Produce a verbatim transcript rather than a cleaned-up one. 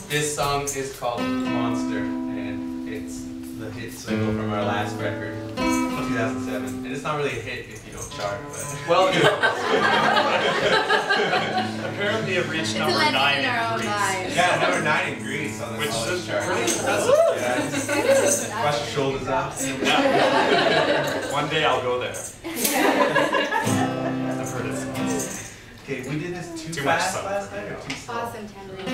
This song is called Monster, and it's the hit single from our last record, two thousand seven. And it's not really a hit if you don't chart, but... Well, apparently it reached It's number a nine in our in own Greece. lives. Yeah, number nine in Greece on the Which college is chart. pretty impressive. Yeah, just wash your shoulders off. Yeah. One day I'll go there. I've heard it's nice. Okay, we did this too, Too much fast sun. last night or too slow? Awesome, Tangerine.